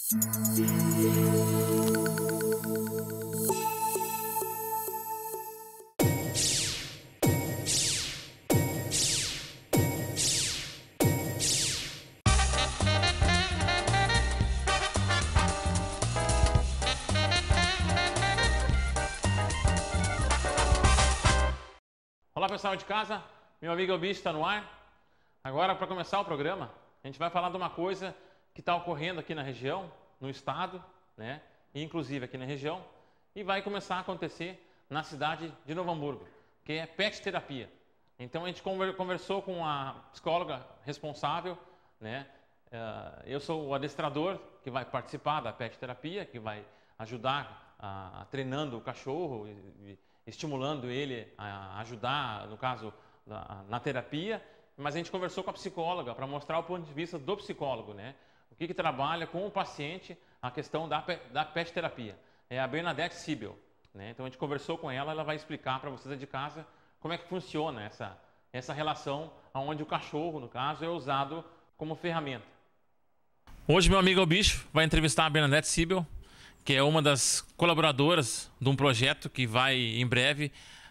Olá pessoal de casa, meu amigo o Bicho está no ar. Agora, para começar o programa, a gente vai falar de uma coisa que está ocorrendo aqui na região, no estado, né? E inclusive aqui na região, e vai começar a acontecer na cidade de Novo Hamburgo, que é pet terapia. Então a gente conversou com a psicóloga responsável, né? Eu sou o adestrador que vai participar da pet terapia, que vai ajudar treinando o cachorro, estimulando ele a ajudar, no caso, na terapia. Mas a gente conversou com a psicóloga para mostrar o ponto de vista do psicólogo, né? O que trabalha com o paciente a questão da pet terapia. É a Bernadette Siebel, né? Então a gente conversou com ela, ela vai explicar para vocês de casa como é que funciona essa relação onde o cachorro, no caso, é usado como ferramenta. Hoje meu amigo o Bicho vai entrevistar a Bernadette Siebel, que é uma das colaboradoras de um projeto que vai em breve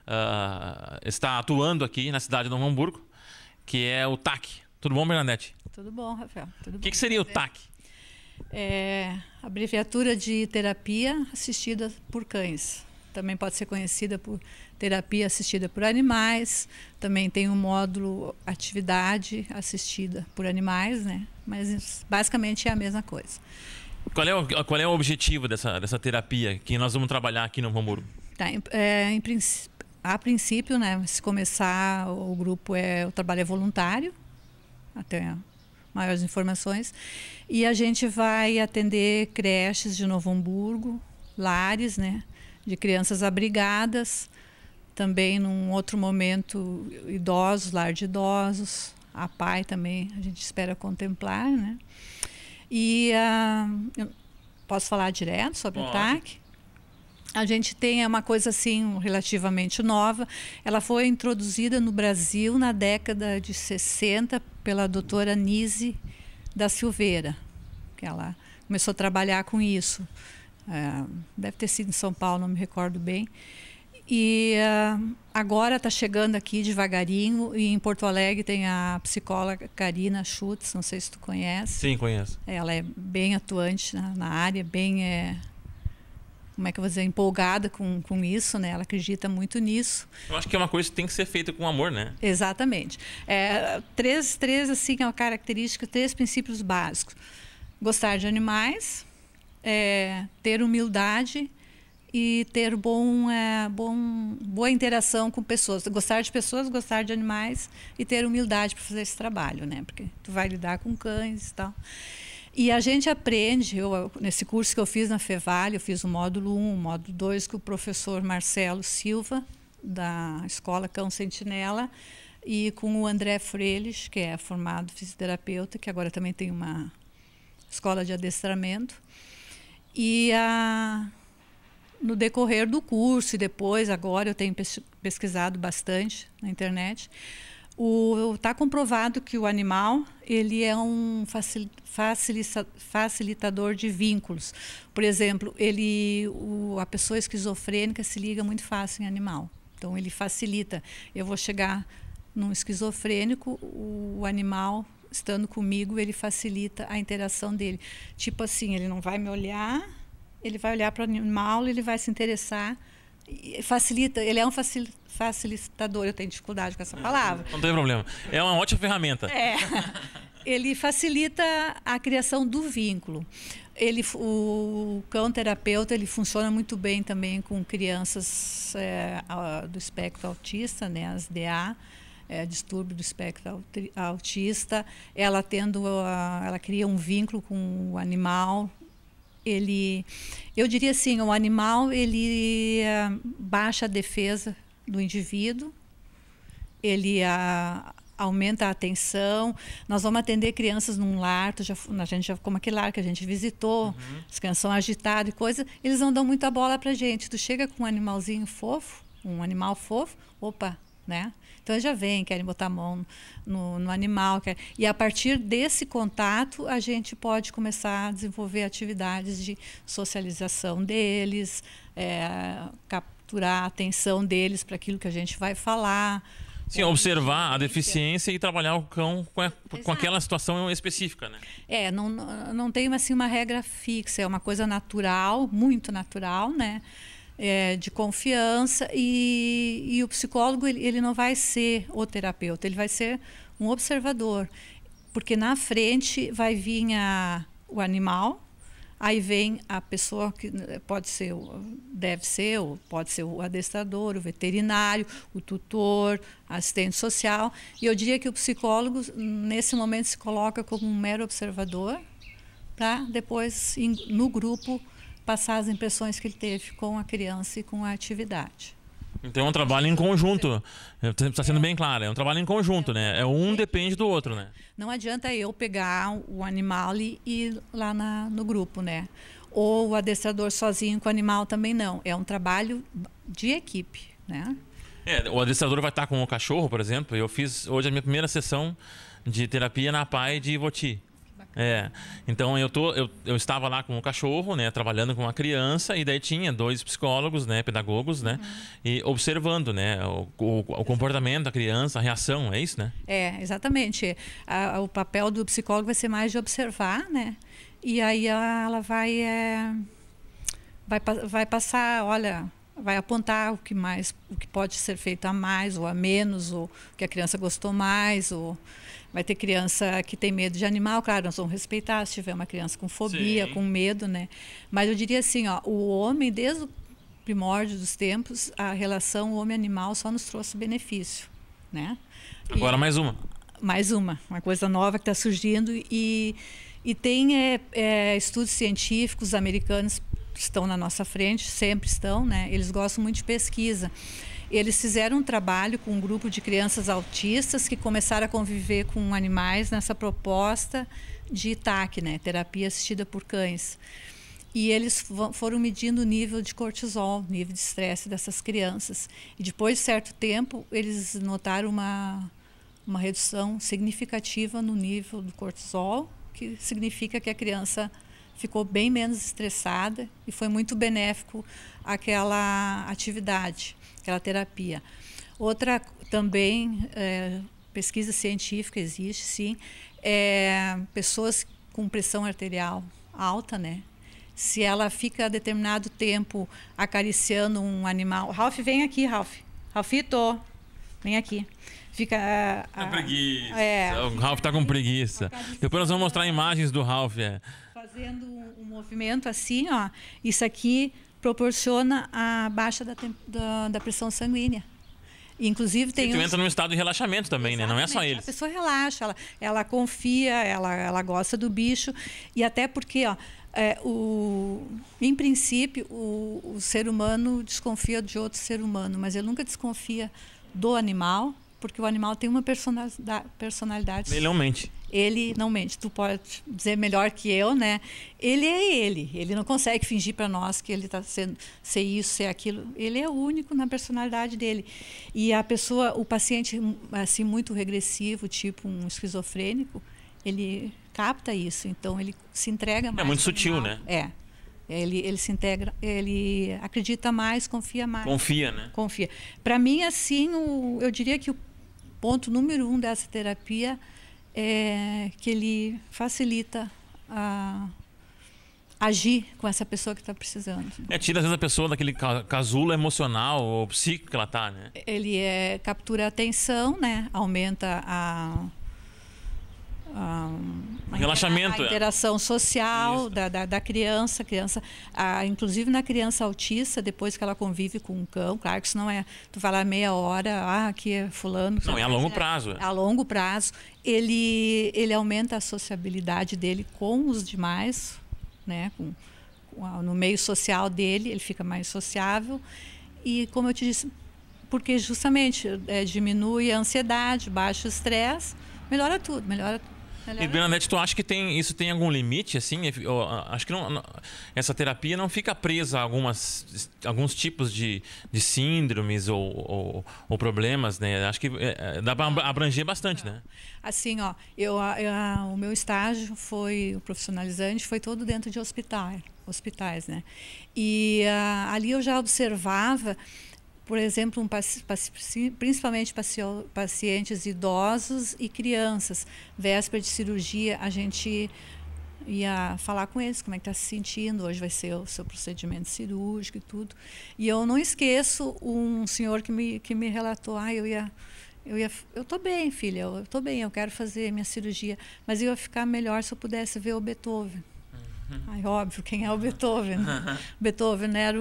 estar atuando aqui na cidade de Novo Hamburgo, que é o TAC. Tudo bom, Bernadette? Tudo bom, Rafael. Tudo O bom. que seria o TAC? É a abreviatura de terapia assistida por cães. Também pode ser conhecida por terapia assistida por animais. Também tem um módulo atividade assistida por animais, né? Mas basicamente é a mesma coisa. Qual é o objetivo dessa terapia que nós vamos trabalhar aqui no Novo Hamburgo? Tá, a princípio, né, se começar o grupo, o trabalho é voluntário, até maiores informações, e a gente vai atender creches de Novo Hamburgo, lares, né, de crianças abrigadas, também num outro momento idosos, lar de idosos, a PAI também a gente espera contemplar, né. E eu posso falar direto sobre o TAC? A gente tem uma coisa assim relativamente nova. Ela foi introduzida no Brasil na década de 60 pela doutora Nise da Silveira, que ela começou a trabalhar com isso. Deve ter sido em São Paulo, não me recordo bem. E agora está chegando aqui devagarinho, e em Porto Alegre tem a psicóloga Karina Schutz, não sei se tu conhece. Sim, conheço. Ela é bem atuante na área, bem, como é que eu vou dizer, empolgada com isso, né? Ela acredita muito nisso. Eu acho que é uma coisa que tem que ser feita com amor, né? Exatamente. Três assim, é uma característica, 3 princípios básicos. Gostar de animais, ter humildade e ter boa interação com pessoas. Gostar de pessoas, gostar de animais e ter humildade para fazer esse trabalho, né? Porque tu vai lidar com cães e tal. E a gente aprende, nesse curso que eu fiz na Fevale, eu fiz o módulo 1, o módulo 2, com o professor Marcelo Silva, da Escola Cão Sentinela, e com o André Freires, que é formado fisioterapeuta, que agora também tem uma escola de adestramento. E no decorrer do curso e depois, agora eu tenho pesquisado bastante na internet, está comprovado que o animal ele é um facilitador de vínculos. Por exemplo, a pessoa esquizofrênica se liga muito fácil em animal. Então ele facilita. Eu vou chegar num esquizofrênico, o animal estando comigo, ele facilita a interação dele. Tipo assim, ele não vai me olhar, ele vai olhar para o animal, ele vai se interessar, facilita, ele é um facilitador, eu tenho dificuldade com essa palavra. Não tem problema, é uma ótima ferramenta. Ele facilita a criação do vínculo. O cão terapeuta, ele funciona muito bem também com crianças do espectro autista, né, as DA, distúrbio do espectro autista. Ela cria um vínculo com o animal. Eu diria assim, o animal ele baixa a defesa do indivíduo, ele aumenta a atenção. Nós vamos atender crianças num lar, como aquele lar que a gente visitou, as crianças são agitadas e coisa, eles não dão muita bola pra gente. Tu chega com um animalzinho fofo, um animal fofo, opa, né? Então eles já vêm, querem botar a mão no animal. E a partir desse contato, a gente pode começar a desenvolver atividades de socialização deles, capturar a atenção deles para aquilo que a gente vai falar. Sim, observar a deficiência e trabalhar o cão com aquela situação específica, né? Não tem assim uma regra fixa, é uma coisa natural, muito natural, né? De confiança, e o psicólogo ele não vai ser o terapeuta, ele vai ser um observador, porque na frente vai vir o animal, aí vem a pessoa que pode ser, pode ser o adestrador, o veterinário, o tutor, assistente social, e eu diria que o psicólogo nesse momento se coloca como um mero observador para depois no grupo passar as impressões que ele teve com a criança e com a atividade. Então é um trabalho em conjunto. Está sendo bem claro, é um trabalho em conjunto, né? Um depende do outro, né? Não adianta eu pegar o animal e ir lá no grupo, né? Ou o adestrador sozinho com o animal também não. É um trabalho de equipe, né? O adestrador vai estar com o cachorro, por exemplo. Eu fiz hoje a minha primeira sessão de terapia na PAI de Ivoti. Então eu estava lá com o cachorro, né, trabalhando com a criança, e daí tinha 2 psicólogos, né, pedagogos, né, e observando, né, o comportamento da criança, a reação, é isso, né? Exatamente. O papel do psicólogo vai ser mais de observar, né, e aí ela vai passar, olha, vai apontar o que pode ser feito a mais ou a menos, ou o que a criança gostou mais, ou vai ter criança que tem medo de animal, claro, nós vamos respeitar se tiver uma criança com fobia, com medo, né? Mas eu diria assim, o homem, desde o primórdio dos tempos, a relação homem-animal só nos trouxe benefício, né? Agora mais uma. Mais uma coisa nova que está surgindo, e tem estudos científicos americanos que estão na nossa frente, sempre estão, né? Eles gostam muito de pesquisa. Eles fizeram um trabalho com um grupo de crianças autistas que começaram a conviver com animais nessa proposta de TAC, né? Terapia assistida por cães. E eles foram medindo o nível de cortisol, nível de estresse dessas crianças. E depois de certo tempo, eles notaram uma redução significativa no nível do cortisol, que significa que a criança ficou bem menos estressada, e foi muito benéfico aquela atividade, aquela terapia. Outra também, pesquisa científica existe, sim, pessoas com pressão arterial alta, né? Se ela fica determinado tempo acariciando um animal... Ralph, vem aqui, Ralph. Ralphito, vem aqui. Fica... preguiça. O Ralph está com preguiça. Depois nós vamos mostrar imagens do Ralph. Fazendo um movimento assim, ó, isso aqui proporciona a baixa da pressão sanguínea. Inclusive tem tu entra num estado de relaxamento também, exatamente, né? Não é só eles. A pessoa relaxa, ela confia, ela gosta do bicho, e até porque, ó, em princípio, o ser humano desconfia de outro ser humano, mas ele nunca desconfia do animal, porque o animal tem uma personalidade. Ele não mente. Ele não mente. Tu pode dizer melhor que eu, né? Ele é ele. Ele não consegue fingir para nós que ele está ser isso, ser aquilo. Ele é único na personalidade dele. E a pessoa, o paciente assim muito regressivo, tipo um esquizofrênico, ele capta isso. Então ele se entrega mais. É muito sutil, né? Ele se integra, ele acredita mais, confia mais. Confia, né? Confia. Para mim, assim, eu diria que o ponto número 1 dessa terapia é que ele facilita agir com essa pessoa que está precisando. Tira às vezes a pessoa daquele casulo emocional ou psíquico que ela está, né? Ele captura a atenção, né? Aumenta relaxamento, a interação social da criança. Inclusive na criança autista, depois que ela convive com um cão, claro que isso não é tu falar meia hora, aqui é fulano. Não, é a longo prazo. A longo prazo, ele aumenta a sociabilidade dele com os demais, né? No meio social dele, ele fica mais sociável. E como eu te disse, porque justamente diminui a ansiedade, baixa o estresse, melhora tudo. E Bernadette, tu acha que isso tem algum limite, assim? Eu acho que essa terapia não fica presa a alguns tipos de síndromes ou problemas, né? Acho que dá para abranger bastante, né? Assim, ó, o meu estágio o profissionalizante foi todo dentro de hospitais, né? E ali eu já observava, por exemplo, principalmente pacientes idosos e crianças. Véspera de cirurgia, a gente ia falar com eles como é que está se sentindo, hoje vai ser o seu procedimento cirúrgico e tudo. E eu não esqueço um senhor que me relatou, eu estou bem, filha, eu estou bem, eu quero fazer minha cirurgia, mas eu ia ficar melhor se eu pudesse ver o Beethoven. Ai, óbvio, quem é o Beethoven? Beethoven era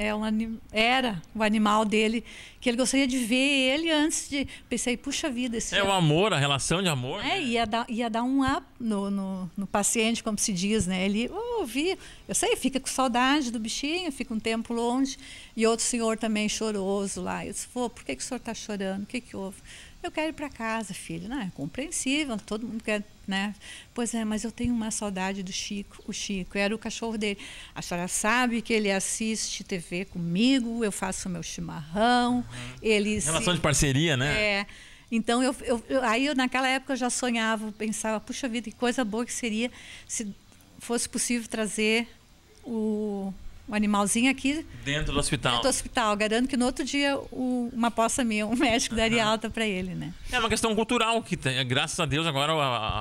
o animal dele, que ele gostaria de ver ele antes de... Pensei, puxa vida... o amor, a relação de amor. Né? Ia dar um up no paciente, como se diz, né? Ele, eu sei, fica com saudade do bichinho, fica um tempo longe. E outro senhor também choroso lá. Eu disse, por que o senhor está chorando? O que houve? Eu quero ir para casa, filho. Não, é compreensível, todo mundo quer, né? Pois é, mas eu tenho uma saudade do Chico. O Chico era o cachorro dele. A senhora sabe que ele assiste TV comigo, eu faço meu chimarrão. Relação de parceria, né? É. Então, aí naquela época eu já sonhava, pensava, puxa vida, que coisa boa que seria se fosse possível trazer o animalzinho aqui dentro do hospital. Dentro do hospital. Garanto que no outro dia, uma aposta minha, um médico daria alta para ele, né? É uma questão cultural que, graças a Deus, agora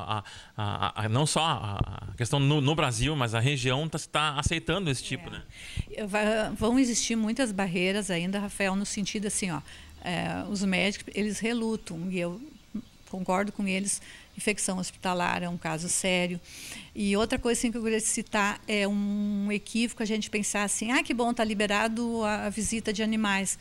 não só a questão no Brasil, mas a região está aceitando esse tipo, né? Vão existir muitas barreiras ainda, Rafael, no sentido assim, os médicos, eles relutam, e eu concordo com eles. Infecção hospitalar é um caso sério. E outra coisa assim, que eu queria citar é um equívoco a gente pensar assim, que bom, está liberado a visita de animais.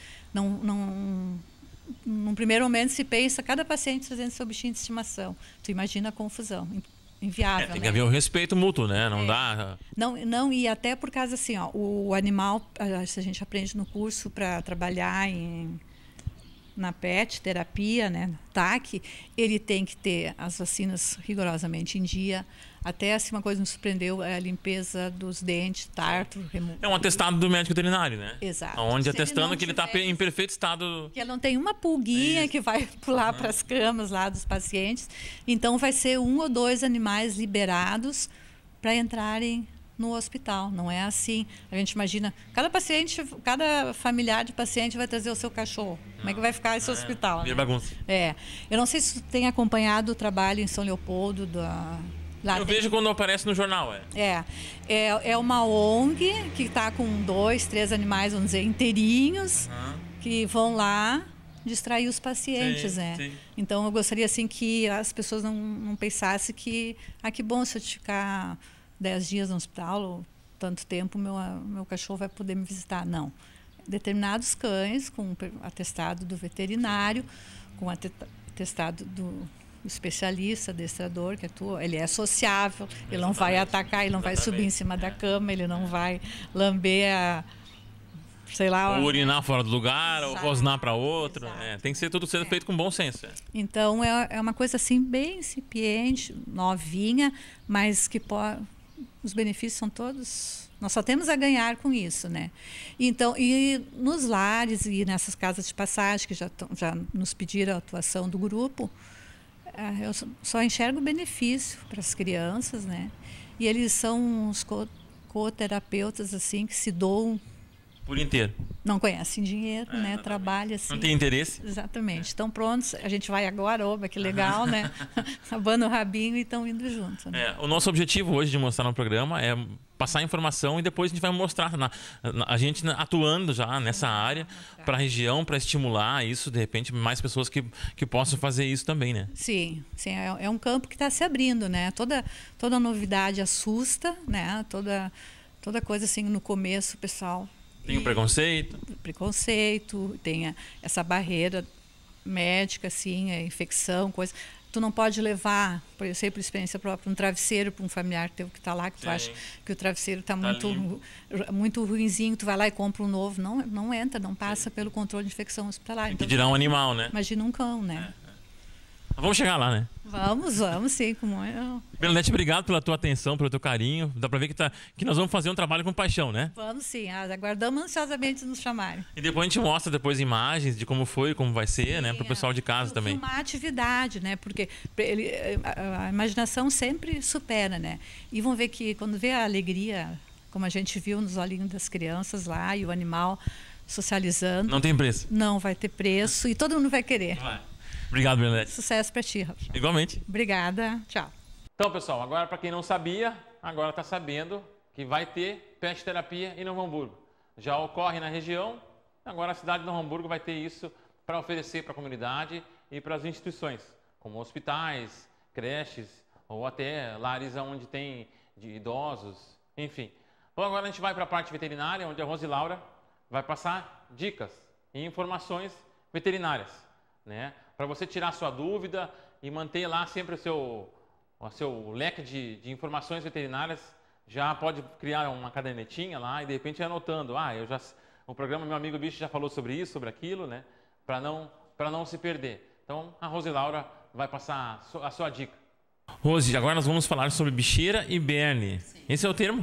Num primeiro momento se pensa cada paciente trazendo seu bichinho de estimação. Tu imagina a confusão. Inviável, tem que haver um respeito mútuo, né? Não dá... Não, e até por causa assim, o animal, a gente aprende no curso para trabalhar na PET, terapia, né, TAC, ele tem que ter as vacinas rigorosamente em dia. Até assim, uma coisa que me surpreendeu é a limpeza dos dentes, tártaro, É um atestado do médico veterinário, né? Exato. Onde atestando que ele está em perfeito estado... Que ele não tem uma pulguinha que vai pular para as camas lá dos pacientes. Então, vai ser 1 ou 2 animais liberados para entrarem no hospital. Não é assim. A gente imagina, cada familiar de paciente vai trazer o seu cachorro. Como é que vai ficar esse hospital? Vira bagunça. Eu não sei se tu tem acompanhado o trabalho em São Leopoldo eu vejo quando aparece no jornal. É uma ONG que está com 2, 3 animais, vamos dizer, inteirinhos, que vão lá distrair os pacientes, né? Sim. Então, eu gostaria assim que as pessoas não pensassem que que bom, se eu ficar 10 dias no hospital, ou tanto tempo, meu cachorro vai poder me visitar. Não. Determinados cães, com atestado do veterinário, com atestado do especialista, adestrador, que atua, ele é sociável, ele não vai atacar, ele não vai subir em cima da cama, ele não vai lamber ou urinar fora do lugar, ou rosnar para outro. Tem que ser tudo sendo feito com bom senso. Então, é uma coisa assim, bem incipiente, novinha, mas que os benefícios são todos... Nós só temos a ganhar com isso, né? Então, e nos lares e nessas casas de passagem, que já nos pediram a atuação do grupo, eu só enxergo benefício para as crianças, né? E eles são os coterapeutas, assim, que se doam por inteiro. Não conhecem dinheiro, né? Trabalha assim. Não tem interesse. Exatamente. Estão prontos. A gente vai agora, oba, que legal, né? Abando o rabinho e estão indo juntos. Né? O nosso objetivo hoje de mostrar no programa é passar informação e depois a gente vai mostrar a gente atuando já nessa área para a região, para estimular isso, de repente, mais pessoas que possam fazer isso também, né? Sim. É um campo que está se abrindo, né? Toda novidade assusta, né? Toda coisa assim, no começo, o pessoal... Tem o preconceito. Tem essa barreira médica, assim, a infecção, coisa. Tu não pode levar, eu sei por experiência própria, um travesseiro para um familiar teu que está lá, que tu acha que o travesseiro está muito ruinzinho, tu vai lá e compra um novo. Não entra, não passa pelo controle de infecção hospitalar. Então, dirá um animal, né? Imagina um cão, né? Vamos chegar lá, né? Vamos sim. Bernadette, obrigado pela tua atenção, pelo teu carinho. Dá pra ver que nós vamos fazer um trabalho com paixão, né? Vamos sim, aguardamos ansiosamente nos chamarem. E depois a gente mostra imagens de como foi, como vai ser, né? Para o pessoal de casa também. Uma atividade, né? Porque a imaginação sempre supera, né? E vão ver que quando vê a alegria, como a gente viu nos olhinhos das crianças lá, e o animal socializando. Não tem preço. Não vai ter preço e todo mundo vai querer. Vai. Obrigado, Bernadette. Sucesso para ti, Rafa. Igualmente. Obrigada. Tchau. Então, pessoal, agora para quem não sabia, agora está sabendo que vai ter pet terapia em Novo Hamburgo. Já ocorre na região, agora a cidade de Novo Hamburgo vai ter isso para oferecer para a comunidade e para as instituições, como hospitais, creches ou até lares onde tem de idosos, enfim. Bom, agora a gente vai para a parte veterinária, onde a Rose Laura vai passar dicas e informações veterinárias, né? Para você tirar sua dúvida e manter lá sempre o seu leque de informações veterinárias. Já pode criar uma cadernetinha lá e de repente ir anotando. O programa Meu Amigo Bicho já falou sobre isso, sobre aquilo, né? Para não se perder. Então a Rose Laura vai passar a sua dica. Rose, agora nós vamos falar sobre bicheira e berne. Sim. Esse é o termo?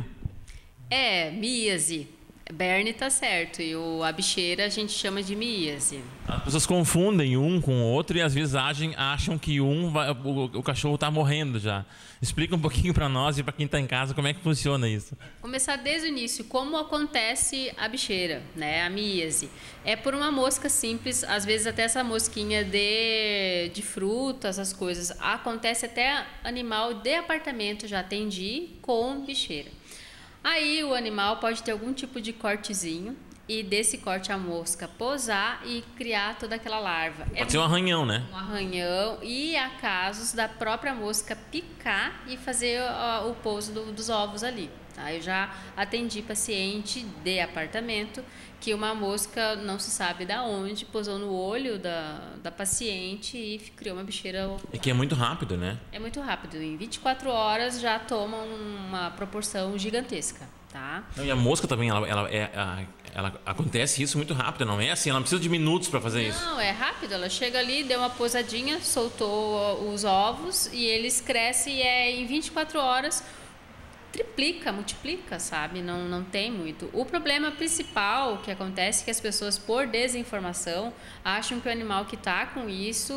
Míase. Berne tá certo, e a bicheira a gente chama de míase. As pessoas confundem um com o outro e às vezes acham que o cachorro está morrendo já. Explica um pouquinho para nós e para quem está em casa como é que funciona isso. Começar desde o início, como acontece a bicheira, né, a míase. É por uma mosca simples, às vezes até essa mosquinha de frutas, essas coisas. Acontece até animal de apartamento, já atendi com bicheira. Aí o animal pode ter algum tipo de cortezinho e desse corte a mosca posar e criar toda aquela larva. Pode ser um arranhão, né? Um arranhão, e há casos da própria mosca picar e fazer o pouso dos ovos ali. Tá? Eu já atendi paciente de apartamento que uma mosca, não se sabe de onde, pousou no olho da paciente e criou uma bicheira. E que é muito rápido, né? É muito rápido. Em 24 horas já toma uma proporção gigantesca, tá? E a mosca também, ela acontece isso muito rápido, não é assim? Ela não precisa de minutos para fazer isso. Não, é rápido. Ela chega ali, deu uma pousadinha, soltou os ovos e eles crescem e em 24 horas triplica, multiplica, sabe? Não tem muito. O problema principal que acontece é que as pessoas, por desinformação, acham que o animal que está com isso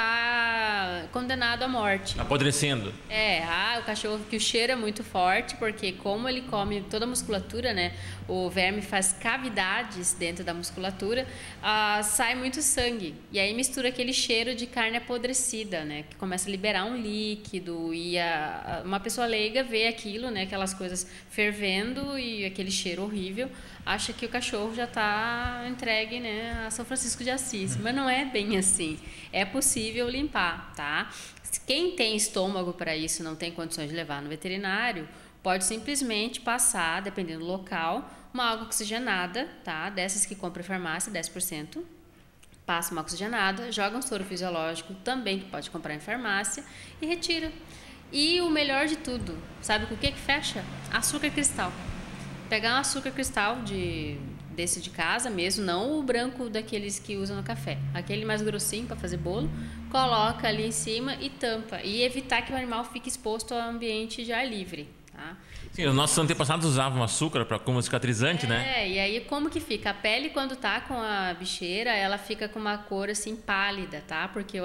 está condenado à morte. Apodrecendo. O cachorro que o cheiro é muito forte, porque como ele come toda a musculatura, né? O verme faz cavidades dentro da musculatura, sai muito sangue. E aí mistura aquele cheiro de carne apodrecida, né? Que começa a liberar um líquido e uma pessoa leiga vê aquilo, né? Aquelas coisas fervendo e aquele cheiro horrível, acha que o cachorro já está entregue, né, a São Francisco de Assis. Mas não é bem assim. É possível limpar, tá? Quem tem estômago para isso, não tem condições de levar no veterinário, pode simplesmente passar, dependendo do local, uma água oxigenada, tá? Dessas que compra em farmácia, 10%. Passa uma oxigenada, joga um soro fisiológico, também que pode comprar em farmácia, e retira. E o melhor de tudo, sabe com o que fecha? Açúcar cristal. Pegar um açúcar cristal desse de casa mesmo, não o branco daqueles que usam no café. Aquele mais grossinho para fazer bolo, coloca ali em cima e tampa. E evitar que o animal fique exposto ao ambiente de ar livre. Tá? Sim, os nossos antepassados usavam açúcar como cicatrizante, né? E aí como que fica? A pele, quando tá com a bicheira, ela fica com uma cor assim pálida, tá? Porque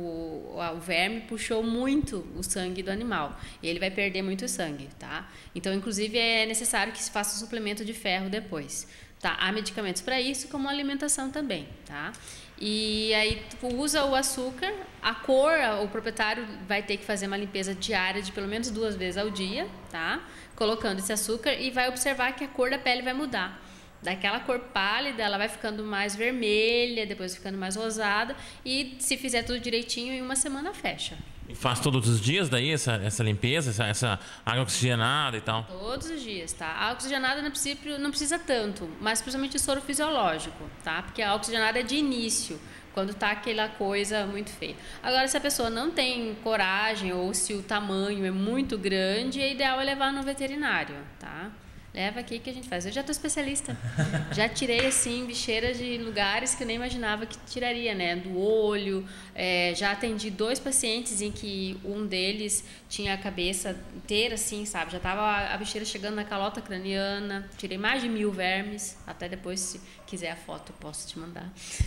o verme puxou muito o sangue do animal e ele vai perder muito sangue, tá? Então, inclusive, é necessário que se faça um suplemento de ferro depois, tá? Há medicamentos para isso, como alimentação também, tá? E aí usa o açúcar, a cor, o proprietário vai ter que fazer uma limpeza diária de pelo menos 2 vezes ao dia, tá? Colocando esse açúcar, e vai observar que a cor da pele vai mudar. Daquela cor pálida, ela vai ficando mais vermelha, depois ficando mais rosada, e se fizer tudo direitinho, em 1 semana fecha. E faz todos os dias daí essa limpeza, essa água oxigenada e tal? Todos os dias, tá? A oxigenada, no princípio, não precisa tanto, mas principalmente o soro fisiológico, tá? Porque a oxigenada é de início, quando tá aquela coisa muito feia. Agora, se a pessoa não tem coragem ou se o tamanho é muito grande, é ideal levar no veterinário, tá? Leva aqui que a gente faz. Eu já tô especialista. Já tirei, assim, bicheiras de lugares que eu nem imaginava que tiraria, né? Do olho. Já atendi 2 pacientes em que um deles tinha a cabeça inteira, assim, sabe? Já tava a bicheira chegando na calota craniana. Tirei mais de 1000 vermes. Até depois, se quiser a foto, eu posso te mandar.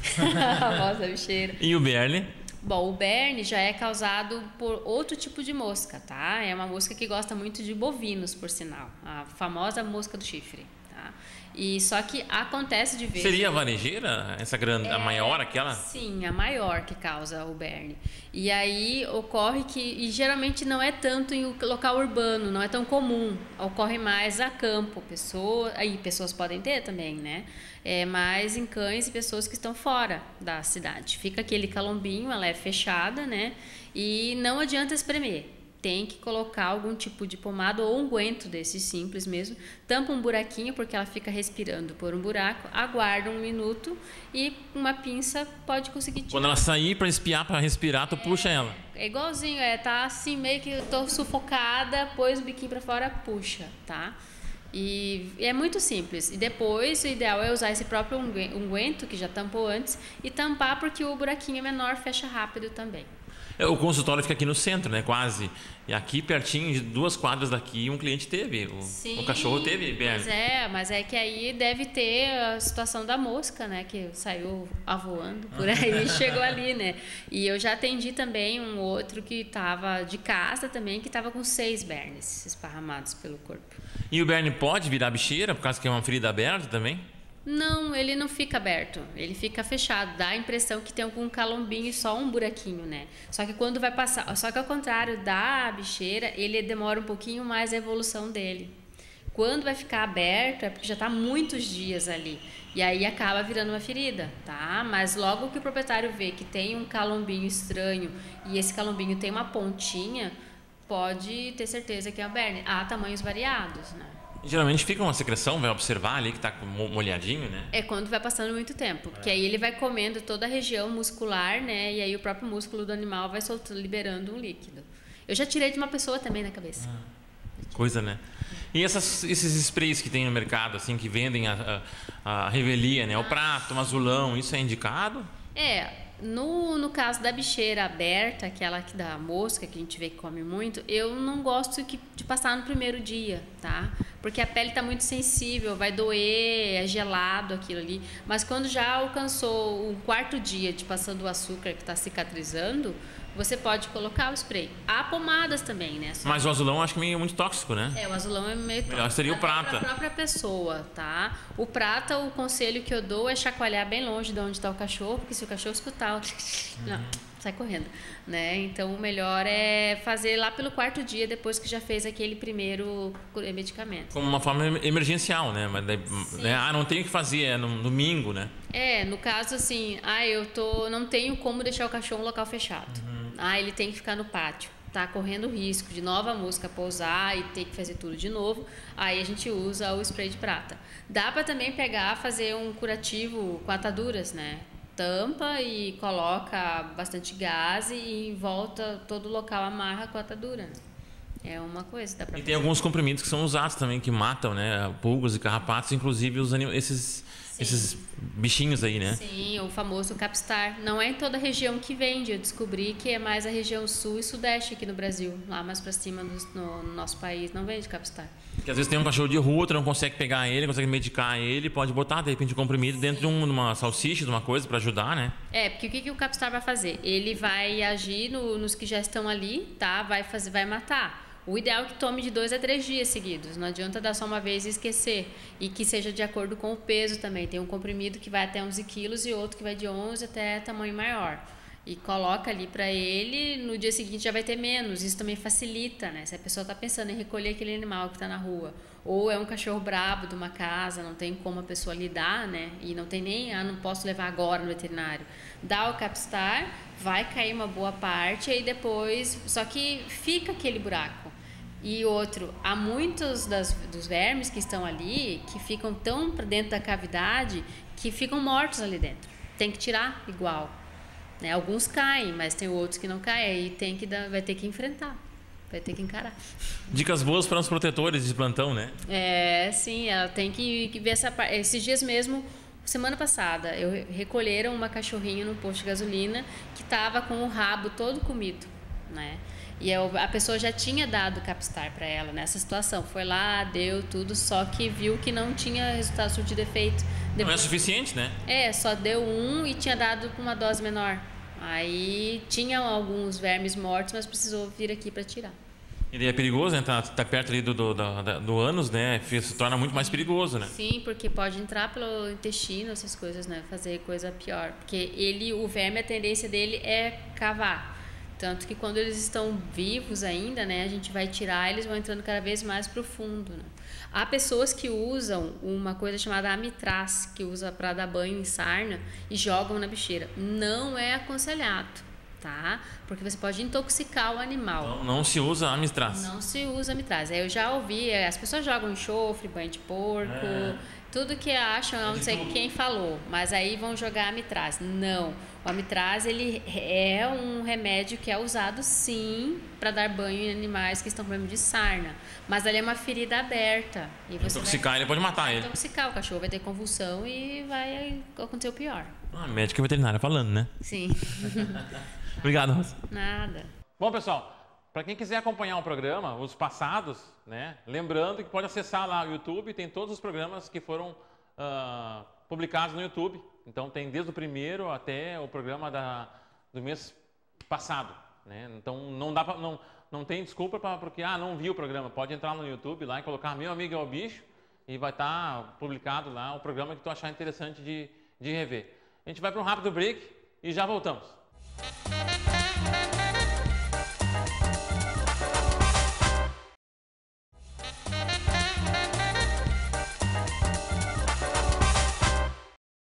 A voz da bicheira. E o berne? Bom, o berne já é causado por outro tipo de mosca, tá? É uma mosca que gosta muito de bovinos, por sinal. A famosa mosca do chifre, tá? E só que acontece de vez... Seria a varejeira? Essa grande, a maior, aquela? Sim, a maior que causa o berne. E aí ocorre que... E geralmente não é tanto em local urbano, não é tão comum. Ocorre mais a campo. Pessoas podem ter também, né? Mais em cães e pessoas que estão fora da cidade. Fica aquele calombinho, ela é fechada, né? E não adianta espremer. Tem que colocar algum tipo de pomada ou unguento desse simples mesmo. Tampa um buraquinho, porque ela fica respirando por um buraco. Aguarda 1 minuto e uma pinça pode conseguir tirar. Quando ela sair para espiar, para respirar, tu puxa ela. É igualzinho, tá assim meio que eu tô sufocada, pôs o biquinho para fora, puxa, tá? E é muito simples. E depois o ideal é usar esse próprio unguento que já tampou antes e tampar porque o buraquinho é menor, fecha rápido também. O consultório fica aqui no centro, né? Quase. E aqui pertinho, de 2 quadras daqui, um cliente teve. O cachorro teve berne. Mas é que aí deve ter a situação da mosca, né? Que saiu avoando por aí e chegou ali, né? E eu já atendi também um outro que estava de casa também, que estava com 6 bernes esparramados pelo corpo. E o berne pode virar bicheira, por causa que é uma ferida aberta também? Não, ele não fica aberto, ele fica fechado. Dá a impressão que tem algum calombinho e só um buraquinho, né? Só que quando vai passar, só que ao contrário da bicheira, ele demora um pouquinho mais a evolução dele. Quando vai ficar aberto é porque já está muitos dias ali. E aí acaba virando uma ferida, tá? Mas logo que o proprietário vê que tem um calombinho estranho e esse calombinho tem uma pontinha, pode ter certeza que é um berne. Há tamanhos variados, né? Geralmente fica uma secreção, vai observar ali que está molhadinho, né? É quando vai passando muito tempo, porque aí ele vai comendo toda a região muscular, né? E aí o próprio músculo do animal vai soltando, liberando um líquido. Eu já tirei de uma pessoa também na cabeça. Coisa, né? E esses sprays que tem no mercado, assim, que vendem a revelia, né? O prato, o azulão, isso é indicado? No caso da bicheira aberta, aquela que da mosca, que a gente vê que come muito, eu não gosto de passar no primeiro dia, tá? Porque a pele está muito sensível, vai doer, é gelado aquilo ali. Mas quando já alcançou o 4º dia de passando o açúcar que está cicatrizando, você pode colocar o spray. Há pomadas também, né? Mas o azulão acho que é muito tóxico, né? O azulão é meio tóxico. Melhor seria o prata. Para a própria pessoa, tá? O prata, o conselho que eu dou é chacoalhar bem longe de onde está o cachorro, porque se o cachorro escutar, não, sai correndo, né? Então o melhor é fazer lá pelo 4º dia, depois que já fez aquele primeiro medicamento. Como uma forma emergencial, né? Mas daí, não tenho o que fazer, é no domingo, né? No caso assim, não tenho como deixar o cachorro em local fechado. Ele tem que ficar no pátio. Tá correndo risco de nova mosca pousar e ter que fazer tudo de novo. Aí a gente usa o spray de prata. Dá para também fazer um curativo com ataduras, né? Tampa e coloca bastante gás e em volta todo o local amarra com a atadura. É uma coisa, dá pra fazer. Tem alguns comprimidos que são usados também, que matam, né? Pulgas e carrapatos, inclusive esses bichinhos aí, né? Sim, o famoso Capstar. Não é em toda a região que vende. Eu descobri que é mais a região sul e sudeste aqui no Brasil. Lá mais para cima no nosso país não vende Capstar. Porque às vezes tem um cachorro de rua, tu não consegue pegar ele, consegue medicar ele, pode botar de repente um comprimido dentro de uma salsicha, de uma coisa para ajudar, né? Porque o que o Capstar vai fazer? Ele vai agir nos que já estão ali, tá? Vai matar. O ideal é que tome de 2 a 3 dias seguidos. Não adianta dar só uma vez e esquecer. E que seja de acordo com o peso também. Tem um comprimido que vai até 11 quilos e outro que vai de 11 até tamanho maior. E coloca ali para ele, no dia seguinte já vai ter menos. Isso também facilita, né? Se a pessoa está pensando em recolher aquele animal que está na rua. Ou é um cachorro brabo de uma casa, não tem como a pessoa lidar, né? E não tem nem, não posso levar agora no veterinário. Dá o Capstar, vai cair uma boa parte, aí depois... Só que fica aquele buraco. E outro, há muitos dos vermes que estão ali, que ficam tão para dentro da cavidade, que ficam mortos ali dentro. Tem que tirar igual. Né? Alguns caem, mas tem outros que não caem, aí vai ter que enfrentar vai ter que encarar. Dicas boas para os protetores de plantão, né? Sim, ela tem que ver essa parte. Esses dias mesmo, semana passada, recolheram uma cachorrinha no posto de gasolina que estava com o rabo todo comido, né? E a pessoa já tinha dado Capstar para ela nessa situação. Foi lá, deu tudo, só que viu que não tinha resultado surtido efeito. Não é suficiente, né? Só deu um e tinha dado com uma dose menor. Aí tinham alguns vermes mortos, mas precisou vir aqui para tirar. Ele é perigoso, né? Tá perto ali do ânus, né? Se torna muito mais perigoso, né? Sim, porque pode entrar pelo intestino, essas coisas, né? Fazer coisa pior. Porque o verme, a tendência dele é cavar. Tanto que quando eles estão vivos ainda, né? A gente vai tirar, eles vão entrando cada vez mais profundo, né? Há pessoas que usam uma coisa chamada Amitraz, que usa para dar banho em sarna e jogam na bicheira. Não é aconselhado, tá? Porque você pode intoxicar o animal. Não se usa Amitraz. Não se usa Amitraz. Eu já ouvi, as pessoas jogam enxofre, banho de porco, tudo que acham, eu não sei quem falou, mas aí vão jogar Amitraz. Não. O Amitraz, ele é um remédio que é usado, sim, para dar banho em animais que estão com problema de sarna. Mas ali é uma ferida aberta. E você intoxicar, ele pode matar ele. Intoxicar, o cachorro vai ter convulsão e vai acontecer o pior. Médica veterinária falando, né? Sim. Obrigado, Rosa. Nada. Bom, pessoal, para quem quiser acompanhar o programa, os passados, né? Lembrando que pode acessar lá o YouTube, tem todos os programas que foram publicados no YouTube. Então tem desde o primeiro até o programa do mês passado, né? Então não tem desculpa porque não vi o programa. Pode entrar no YouTube lá e colocar Meu Amigo é o Bicho e vai estar publicado lá o programa que tu achar interessante de rever. A gente vai para um rápido break e já voltamos.